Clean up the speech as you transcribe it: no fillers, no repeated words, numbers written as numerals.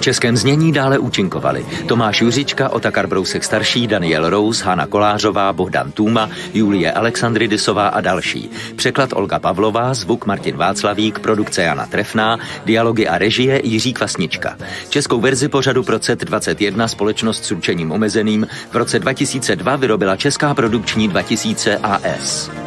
českém znění dále účinkovali Tomáš Juřička, Otakar Brousek starší, Daniel Rous, Hana Kolářová, Bohdan Tůma, Julie Alexandridisová a další. Překlad Olga Pavlová, zvuk Martin Václavík, produkce Jana Trefná, dialogy a režie Jiří Kvasnička. Českou verzi pořadu pro CET 21 společnost s ručením omezeným v roce 2002 vyrobila Česká produkční 2000 AS.